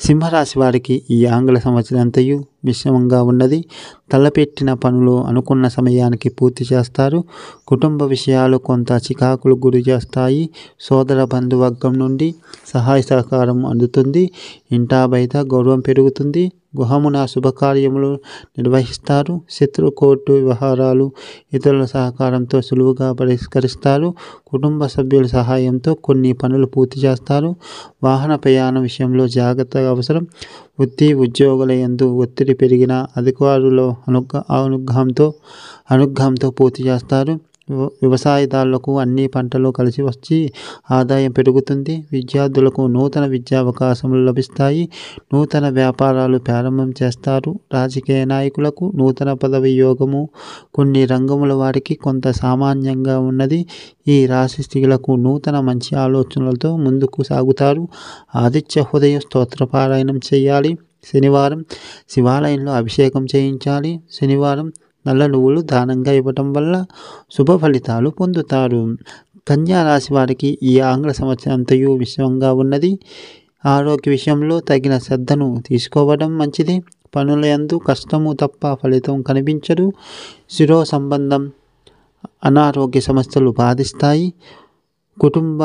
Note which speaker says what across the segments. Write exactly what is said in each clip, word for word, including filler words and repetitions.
Speaker 1: సింహరాశి వారికి ఈ ఆంగ్ల సంవత్సరం అంతయు మిశ్రమంగా ఉన్నది. తలపెట్టిన పనులు అనుకున్న సమయానికి పూర్తి చేస్తారు. కుటుంబ విషయాలు కొంత చికాకులు గురి చేస్తాయి. సోదర బంధువర్గం నుండి సహాయ సహకారం అందుతుంది. ఇంటా బయట గౌరవం పెరుగుతుంది. గృహమున శుభకార్యములు నిర్వహిస్తారు. శత్రు కోర్టు వ్యవహారాలు ఇతరుల సహకారంతో సులువుగా పరిష్కరిస్తారు. కుటుంబ సభ్యుల సహాయంతో కొన్ని పనులు పూర్తి చేస్తారు. వాహన ప్రయాణ విషయంలో జాగ్రత్త అవసరం. వృత్తి ఉద్యోగుల యందు ఒత్తిడి పెరిగిన అధికారుల అనుగ్రహ అనుగ్రహంతో అనుగ్రహంతో పూర్తి చేస్తారు. వ్యవసాయదారులకు అన్ని పంటలు కలిసి వచ్చి ఆదాయం పెరుగుతుంది. విద్యార్థులకు నూతన విద్యా అవకాశములు లభిస్తాయి. నూతన వ్యాపారాలు ప్రారంభం చేస్తారు. రాజకీయ నాయకులకు నూతన పదవి యోగము కొన్ని రంగముల వారికి కొంత సామాన్యంగా ఉన్నది. ఈ రాశి స్త్రీలకు నూతన మంచి ఆలోచనలతో ముందుకు సాగుతారు. ఆదిత్య హృదయ స్తోత్ర పారాయణం చేయాలి. శనివారం శివాలయంలో అభిషేకం చేయించాలి. శనివారం నల్ల నువ్వులు దానంగా ఇవ్వటం వల్ల శుభ ఫలితాలు పొందుతారు. కన్యా రాశి వారికి ఈ ఆంగ్ల సంవత్సరం అంతయు విషమంగా ఉన్నది. ఆరోగ్య విషయంలో తగిన శ్రద్ధను తీసుకోవడం మంచిది. పనుల యందు కష్టము తప్ప ఫలితం కనిపించదు. శిరో సంబంధం అనారోగ్య సమస్యలు బాధిస్తాయి. కుటుంబ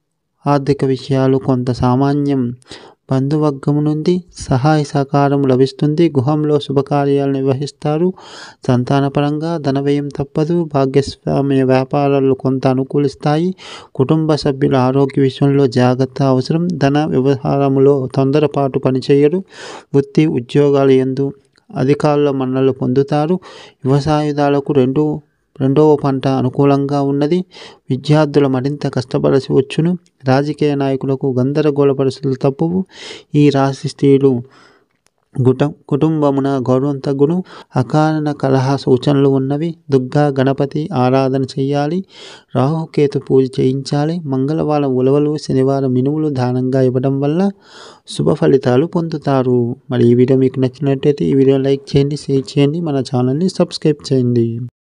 Speaker 1: ఆర్థిక విషయాలు కొంత సామాన్యం. బంధువర్గం నుండి సహాయ సహకారం లభిస్తుంది. గృహంలో శుభకార్యాలు నిర్వహిస్తారు. సంతానపరంగా ధనవ్యయం తప్పదు. భాగస్వామ్య వ్యాపారాలు కొంత అనుకూలిస్తాయి. కుటుంబ సభ్యుల ఆరోగ్య విషయంలో జాగ్రత్త అవసరం. ధన వ్యవహారములో తొందరపాటు పనిచేయరు. వృత్తి ఉద్యోగాల యందు అధికారుల మన్ననలు పొందుతారు. వ్యవసాయదారులకు రెండు రెండవ పంట అనుకూలంగా ఉన్నది. విద్యార్థులు మరింత కష్టపడాల్సి వచ్చును. రాజకీయ నాయకులకు గందరగోళ పరిస్థితులు తప్పవు. ఈ రాశి స్త్రీలు కుట కుటుంబమున గౌరవం తగ్గును. అకారణ కలహ సూచనలు ఉన్నవి. దుర్గా గణపతి ఆరాధన చేయాలి. రాహుకేతు పూజ చేయించాలి. మంగళవారం ఉలవలు శనివారం మినుములు దానంగా ఇవ్వడం వల్ల శుభ ఫలితాలు పొందుతారు. మరి ఈ వీడియో మీకు నచ్చినట్టయితే ఈ వీడియో లైక్ చేయండి, షేర్ చేయండి, మన ఛానల్ని సబ్స్క్రైబ్ చేయండి.